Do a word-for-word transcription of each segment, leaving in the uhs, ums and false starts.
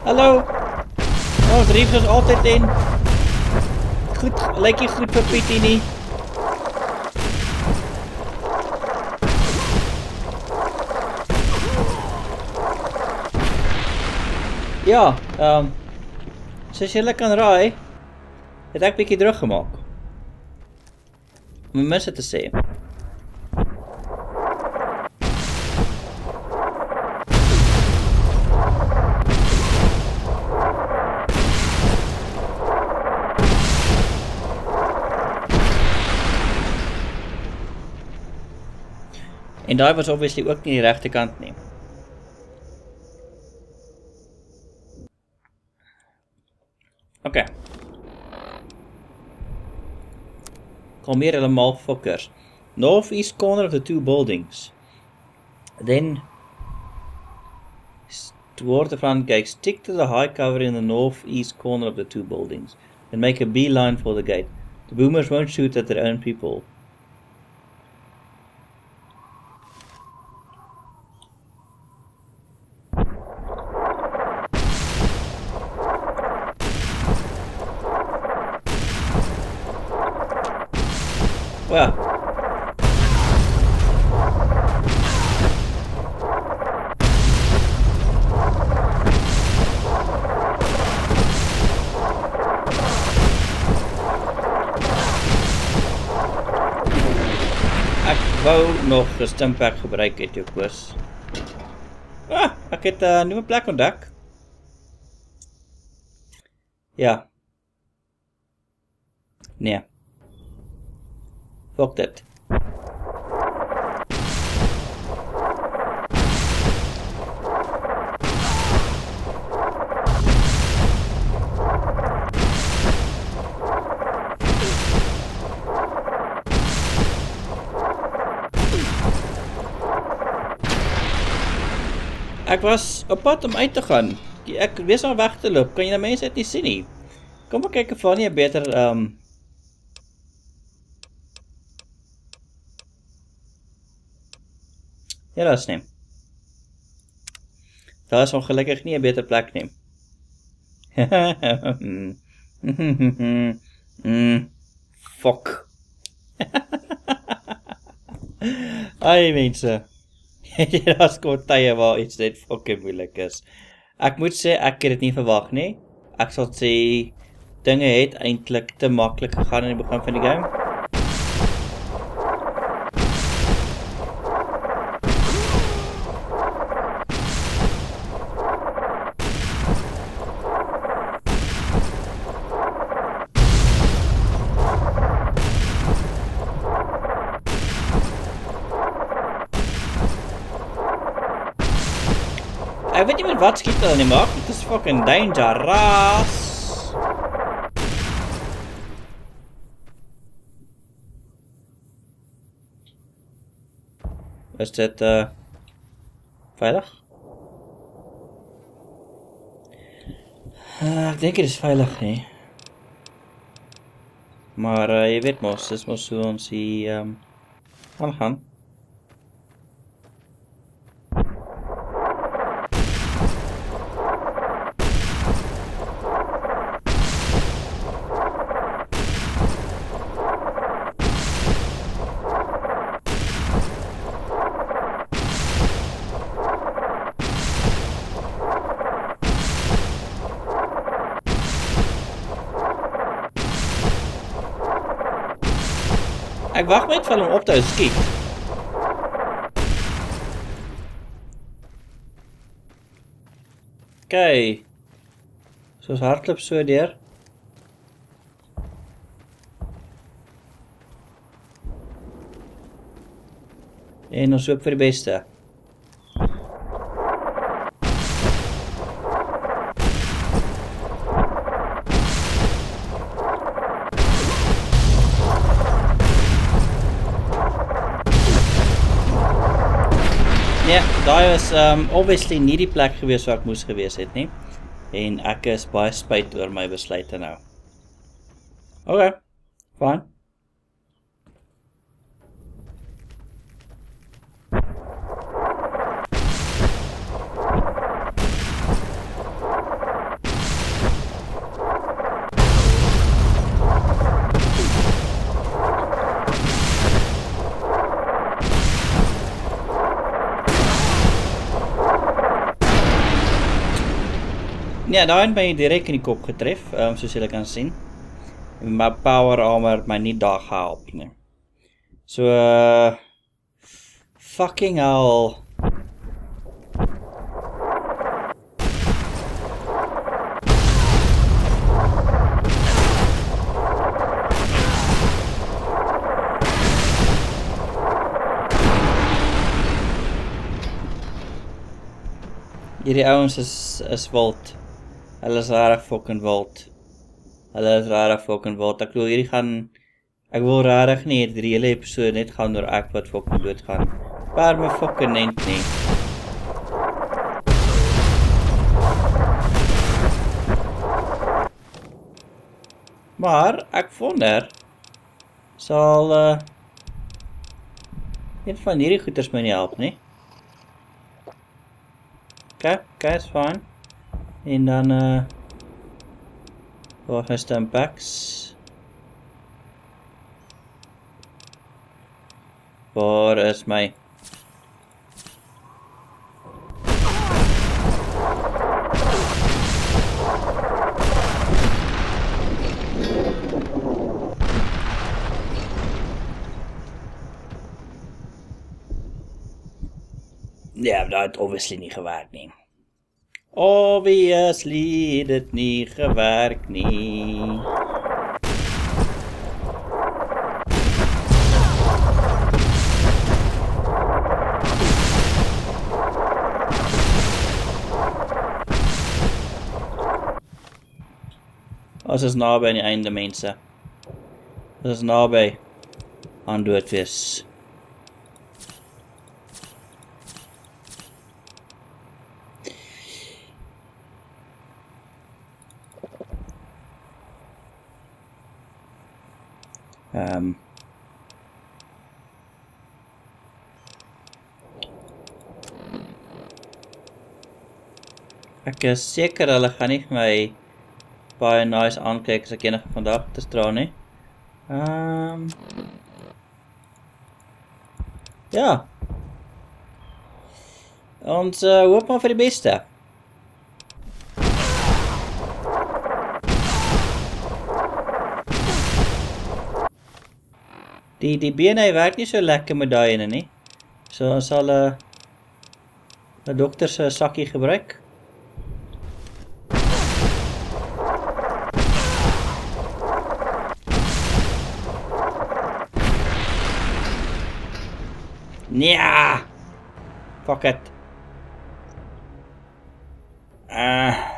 Hallo. Ons Briels is altyd in. Goed, lyk nie goed vir Pietie nie. Ja, ehm um, soos julle kan raai, het ek bietjie druk gemaak. Om mense te sê. En daai was obviously ook nie die regte kant nie. Okay. Kalmeer helemaal fokkers. Northeast corner of the two buildings. Then toward the front gate. Stick to the high cover in the northeast corner of the two buildings. Then make a beeline for the gate. The boomers won't shoot at their own people. Well, ek wou nog 'n stimpack gebruik het jou koers. Ah, ek het 'n uh, nuwe plek ontdek. Ja. Nee. Fuck dit. Ek was op pad om uit te gaan. Ek wees al weg te loop. Kan jy nou mense dit nie sien nie? Kom maar kyk of van jy beter um Ja, dat is nie. Daar is ongelukkig nie 'n beter plek nie. mm, fuck. Ai mense. Daar is kom tye waar iets net fucking moeilik is. Ek moet sê ek het dit nie verwag nie. Ek sal sê dinge het eintlik te maklik gegaan in die begin van die game. Ek weet nie meer wat skiet hulle nie maak, dit is fucking dangerous. Is dit uh, veilig? Uh, ek denk dit is veilig nie. Maar uh, jy weet mos, dis mos so ons hier um, aangaan. Ek wag net vir hom op te hou skiet. Okay. Soos hardloop so deur. En ons hoop vir die beste. Ja, daai is um, obviously nie die plek gewees waar ek moes gewees het nie. En ek is baie spyt oor my besluite nou. Okay, fine. Ja, daar het my direk in die kop getref, um, soos julle kan sien. My power armor het my nie daar gehelp nie. So, uh, fucking hell. Hierdie ouens is, is wild. Hulle is rarig fucking wild. Hulle is rarig fucking wild. Ek wil hierdie gaan... Ek wil rarig nie, die hele episode net gaan door ek wat fucking dood gaan. Paar my fucking nent nie. Maar, ek wonder... Sal... Uh, een van hierdie goeders my nie help nie. Oké, oké, is fine. En dan, uh, waar is die impacts? Waar is my? Ja, dat het obviously nie gewerk nie. Obviously het dit nie gewerk nie. Ons is naby aan die einde, mense. Ons is naby aan dood wees. Um, ek is seker hulle gaan nie vir my baie nice aankyk as ek enige vandag te stra nie. Um, ja. Ons uh, hoop maar vir die beste. Die, die bene werk nie so lekker met daai ene nie. So ons sal 'n uh, 'n dokter se sakkie gebruik. Ja. Fuck it. Ah. Uh.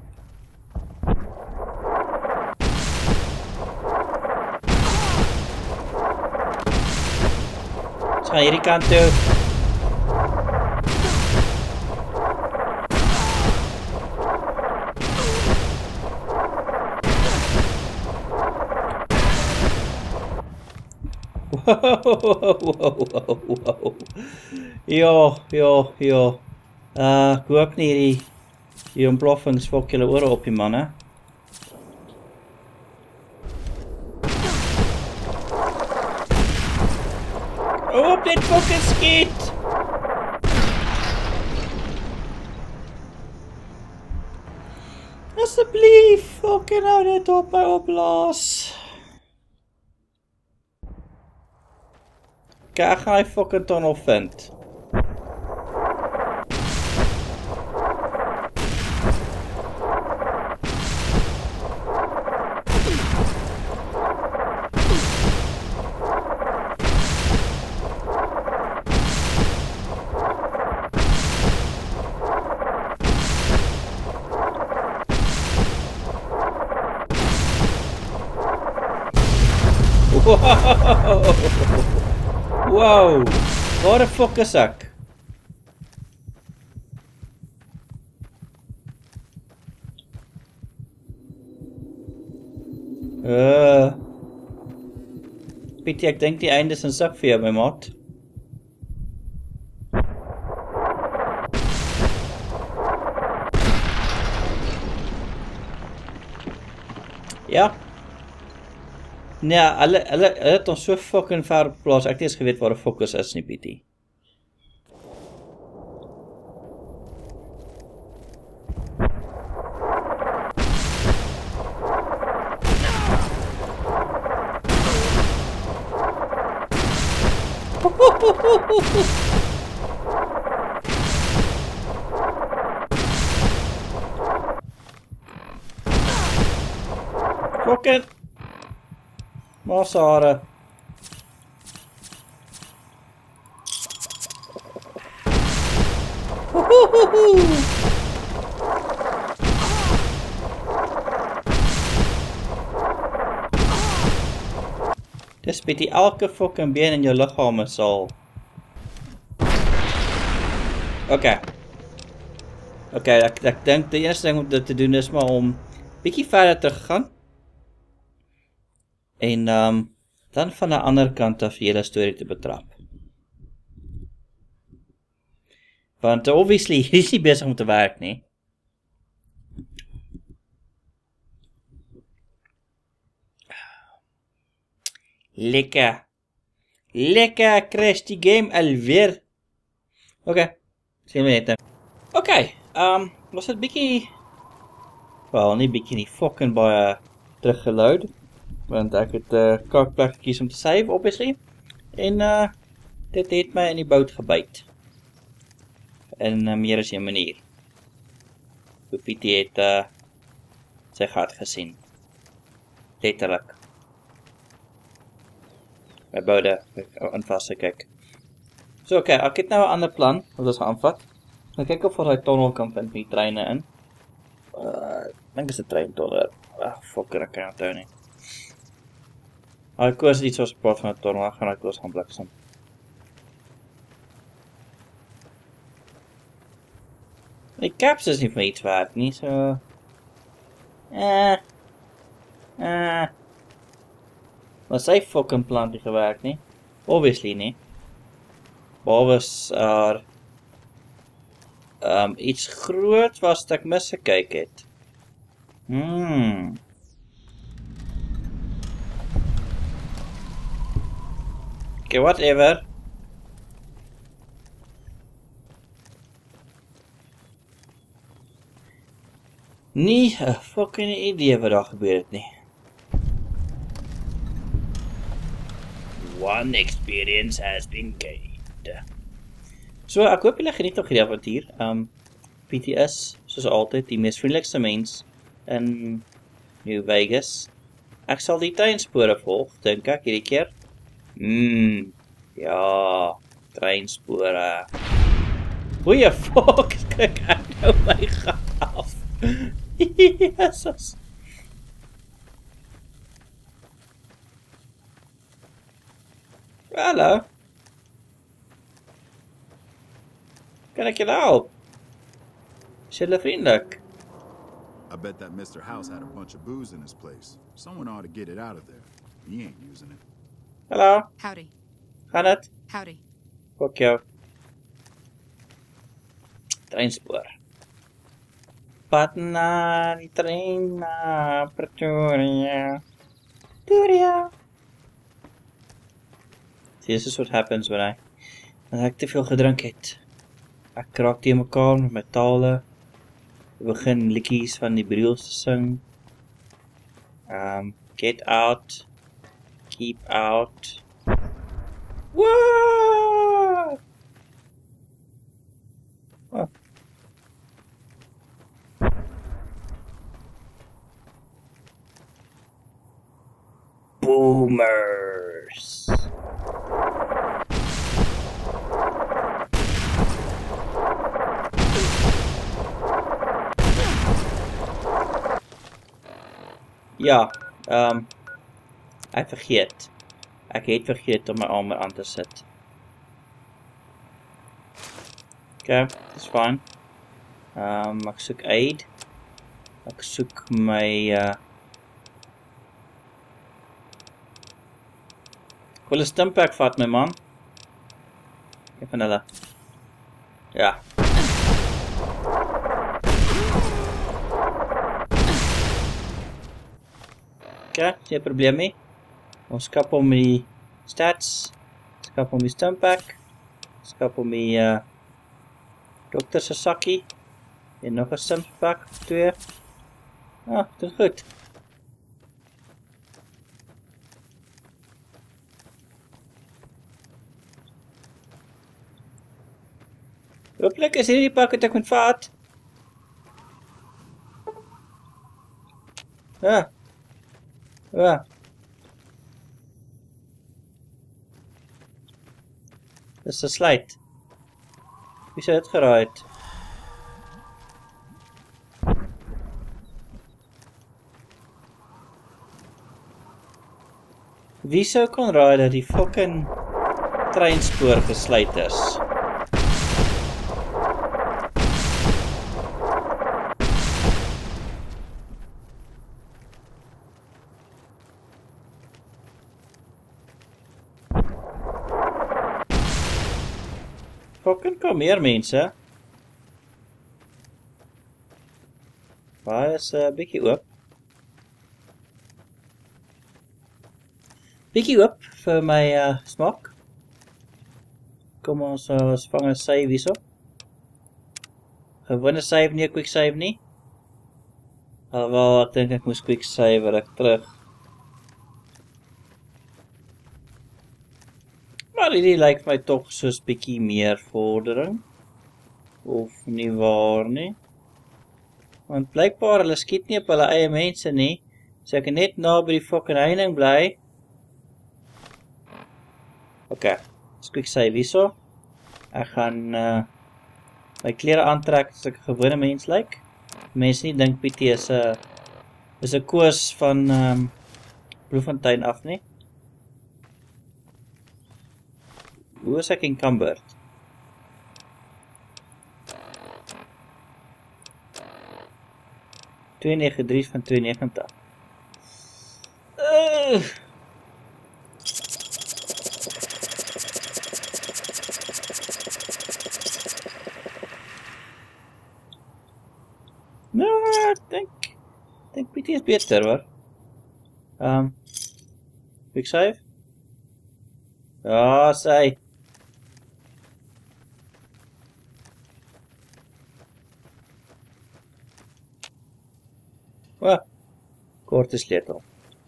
Gaan hierdie kant toe. Wow, wow, wow, wow. Ja, ja, ja. Uh, ek hoop nie hierdie die ontploffings fok julle ore op die manne. Op dit fucking skiet! Asseblief, fucking hou dit op my opblaas. Kijk, ek gaan die fucking tunnel vind. Wow, waar de fuck is ek? Uh, Pietie, ek denk die einde is een sak vir jou, my maat. Ja. Nee, hulle, hulle, hulle het ons so fucking ver geplaas, ek het nie eens geweet waar die focus is nie, Pietie. Fucking Masara. Dis Pietie, elke fucking been in jou liggaam is al. Okay. Okay, ek, ek dink die enigste ding om dit te doen is maar om bietjie verder te gaan. En um, dan van die ander kant af die hele storie te betrap. Want obviously, hier is nie besig om te werk nie. Lekker. Lekker, crash die game alweer. Oké, sien we net. Oké, um, was het bietjie, wel nie bietjie nie, fucking baie teruggeload. Want ek het 'n uh, kaakplek gekies om te save, obviously. En uh, dit het my in die bout gebyt. In uh, meer as een manier. Pietie het uh, sy gat gesien. Letterlik. My boude, in vast kyk. So oké, okay, ek het nou 'n ander plan, wat ons gaan aanvat. Ek kyk of ons die tunnel kan vind met die treine in. Uh, ek dink is 'n treintunnel. Ah, fucker, ek kan het onthou nie. Ek koos iets soos praat van 'n tunnel, ek gaan ek los gaan bliksem. Die caps is nie van iets waard nie, so... Eh... Eh... Maar sy fucking plant nie gewerk nie. Obviously nie. Behalwe as er... Um, iets groot was dat ek misgekyk het. Hmm... Okay, whatever. Nie 'n fucking idee wat daar gebeur het nie. One experience has been gained. So, ek hoop julle geniet nog hierdie avontuur. Um, Pietie is, soos altyd, die mees vriendelikste mens in New Vegas. Ek sal die treinspore volg, dink ek, hierdie keer. Mmm, ja, treinspore. Goeie fuck, kyk ek nou my gat af. Jesus. Hallo. Kan ek julle help? Is julle vriendelik? I bet that Mister House had a bunch of booze in his place. Someone ought to get it out of there. He ain't using it. Hallo. Howdy. Gaan het? Howdy. Fuck jou. Treinspoor. Pad na die trein na Pretoria. Pretoria. See, this is what happens when I, when ek te veel gedrink het. Ek raak teen mekaar met my tale. Ek begin liedjies van die Briels te sing. Um, get out. Keep out. Whoa! Oh. Boomers. Ja, um, ek vergeet. Ek het vergeet om my armor aan te sit. Okay, dis fine. Um, ek soek aid. Ek soek my... Uh, ek wil 'n stimpack vat, my man. Ek van hulle. Ja. Okay, geen probleem nie. Ons skap om die stats, skap om die stimpack, skap om die uh, dokter se sakkie, en nog 'n stimpack, twee. Ah, dit is goed. Hopelijk is hierdie pak wat ek moet vat. Ja. Ja. Dis 'n sluit. Wie sou dit geraai het? Wie sou kon raai dat die fucking treinspoor gesluit is? Fucking kom meer mense. Waar is 'n uh, bietjie oop? Bietjie oop vir my uh, smaak. Kom ons uh, ons vang 'n save hierso. Gewone save nie, 'n quick save nie. Alhoewel ek dink ek moes quick save reg terug. Maar hierdie lyk my tog soos bietjie meer vordering. Of nie waar nie. Want blykbaar hulle skiet nie op hulle eie mense nie. So ek kan net na by die fucking heining bly. Ok, dis quick save hierso. Ek gaan uh, my klere aantrek as ek 'n gewone mens lyk. Mense nie dink Pietie is 'n is 'n koos van um, Bloemfontein af nie. Hoe is ek encumbered? twee nege drie van twee negentig. Uh. Nou, ek dink ek dink Pietie is beter hoor. Um, quick save. Ja, sy. Well, korte sleutel.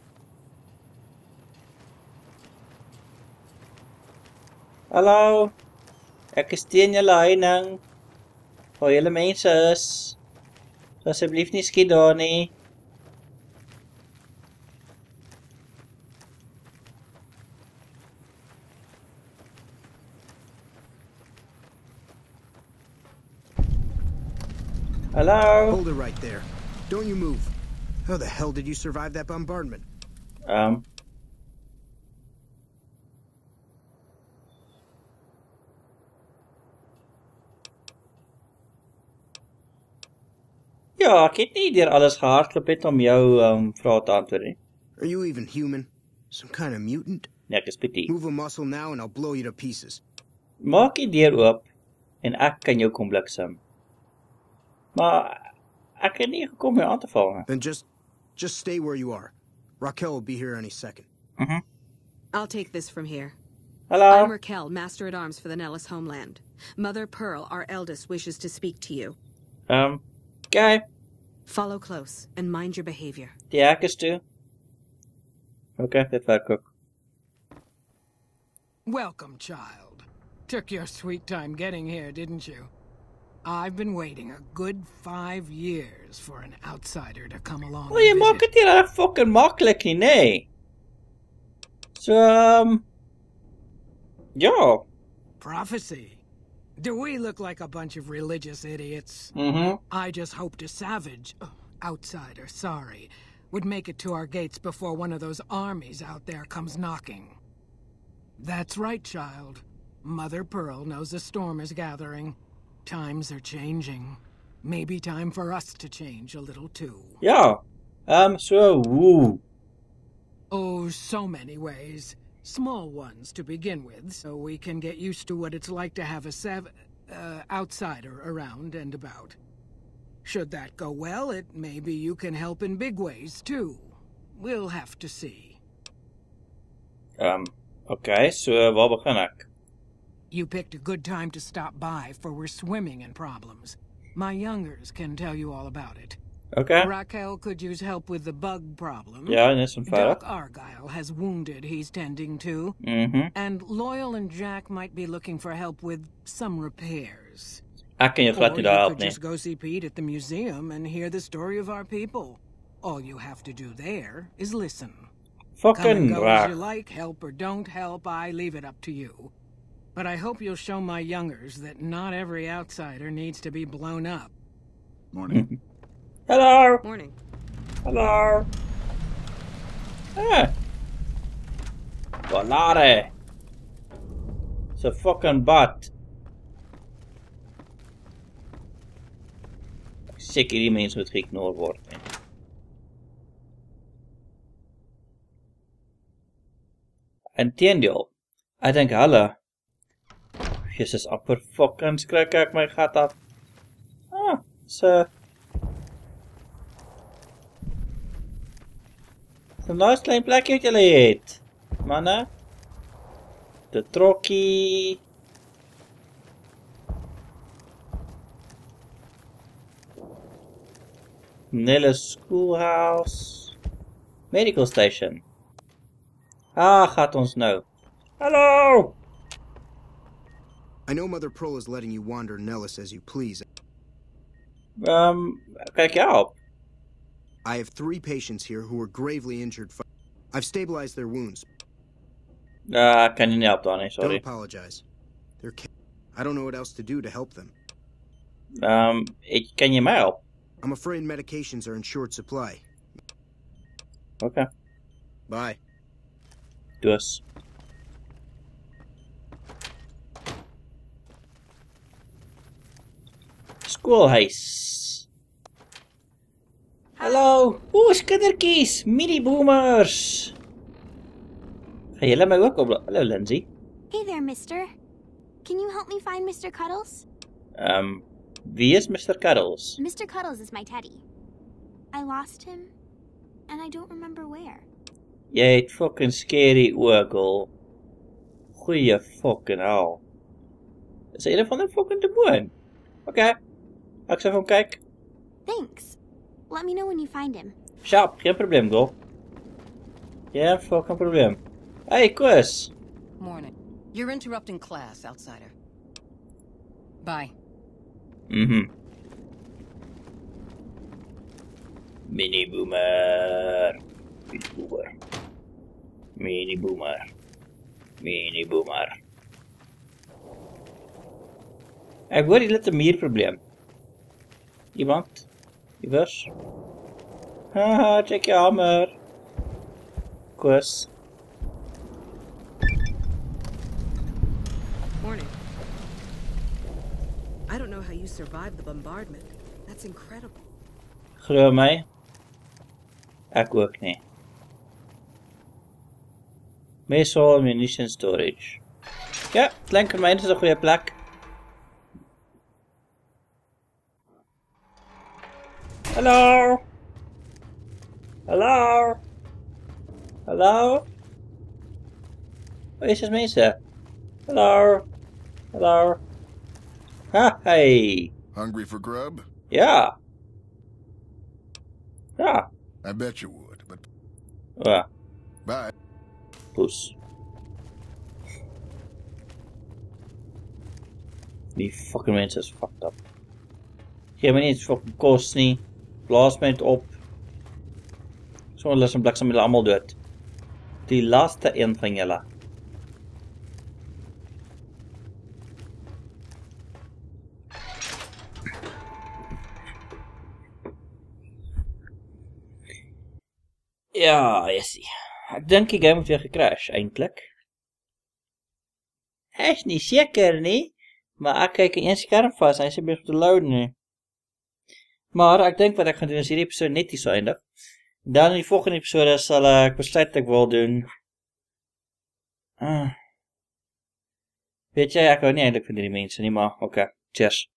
Hallo, ek is teen julle heining. Waar julle mense is. So asseblief nie skiet daar nie. Hello? Hold it right there. Don't you move. How the hell did you survive that bombardment? Um. Ja, ek het nie deur alles gehardloop het om jou um, vrae te antwoord nie. Are you even human? Some kind of mutant? Nee, ek is Pietie. Move a muscle now and I'll blow you to pieces. Maak die deur oop en ek kan jou kom bliksem. Maar ek het nie gekom om jou aan te val nie. Then just, just stay where you are. Raquel will be here any second. Mhm. I'll take this from here. Hallo. I'm Raquel, Master at Arms for the Nellis homeland. Mother Pearl, our eldest, wishes to speak to you. Um, okay. Follow close and mind your behavior. Die hek is toe. Okay, dit werk ook. Welcome, child. Took your sweet time getting here, didn't you? I've been waiting a good five years for an outsider to come along. Wel, jy maak dit nie reg fucking maklik nie, nee. So, um... ja. Prophecy. Do we look like a bunch of religious idiots? Mhm. I just hoped a savage, uh, outsider, sorry, would make it to our gates before one of those armies out there comes knocking. That's right, child. Mother Pearl knows a storm is gathering. Times are changing. Maybe time for us to change a little too. Ja. Um, so, woe. Oh, so many ways. Small ones to begin with, so we can get used to what it's like to have a sav- uh, outsider around and about. Should that go well, it maybe you can help in big ways too. We'll have to see. Um, okay, so waar begin ek? You picked a good time to stop by, for we're swimming in problems. My youngers can tell you all about it. Okay. Raquel could use help with the bug problem. Ja, dis een Doc verder. Argyle has wounded he's tending to. Mhm. And Loyal and Jack might be looking for help with some repairs. Ek kan jou glad Or nie you daar help could nie. just go see Pete at the museum and hear the story of our people. All you have to do there is listen. Come and Fucking go as you raar. like, help or don't help, I leave it up to you. But I hope you'll show my youngers that not every outsider needs to be blown up. Morning. Hello. Morning. Hello. Ah. Volare. It's a fucking bot. Seker die mense moet geignoreer word. Nee. Inteendeel, ek dink hulle, Jesus, amper fucking skrik ek my gat af. Ah, so. So nice klein plekje wat julle het. Manne. De trokkie. Nella's schoolhouse. Medical station. Ah, gaat ons nou. Hallo! I know Mother Pearl is letting you wander Nellis as you please. Um, kijk je op. I have three patients here who are gravely injured. I've stabilized their wounds. Ah, uh, kan je niet op dan, nee, sorry. Don't apologize. They're ca- I don't know what else to do to help them. Um, ik ken je mij helpen? I'm afraid medications are in short supply. Oké. Okay. Bye. Dus. Schoolhuis. Hallo. Oeh, kindertjies. Mini-boomers. Gaan jullie mij ook op? Hallo, Lindsay. Hey there, mister. Can you help me find Mister Cuddles? Um, wie is mister Cuddles? Mister Cuddles is my teddy. I lost him, and I don't remember where. Jy het fucking scary oogel. Goeie fucking hel. Is hy een van die fucking demoon? Oké. Okay. Ek sal vir hom kyk. Thanks. Let me know when you find him. Sharp, geen probleem, girl. Geen fucking probleem. Hey, Chris. Morning. You're interrupting class, outsider. Bye. Mhm. Mini boomer. Mini boomer. Mini boomer. Mini boomer. Ek hoor jy het 'n muurprobleem. Iemand? Iewers? Haha, check je hamer. Kus. Morning. I don't know how you survived the bombardment. That's incredible. Glo my. Ek ook nie. Meestal ammunition storage. Ja, klink vir my is 'n goeie plek. Hallo. Hallo. Hallo. Waar is dit mense? Hallo. Hallo. Ha, hey. Hungry for grub? Ja. Ja. I bet you would, but... Ja. Bye. Poes. Die fucking mense is fucked up. Geef my nie iets fucking kos nie. Blaas my net op. So hulle is in bliksem julle almal dood. Die laaste een van julle. Ja, jessie. Ek dink die game het weer gecrash, eintlik. Hy is nie seker nie, maar ek kyk in een skerm vas, hy is nie meer te load nie. Maar ek dink wat ek gaan doen is hierdie episode net hier so eindig. Dan in die volgende episode sal ek besluit wat ek wil doen. Ah. Weet jy, ek hou nie eintlik van hierdie mense nie, maar oké, okay. Cheers.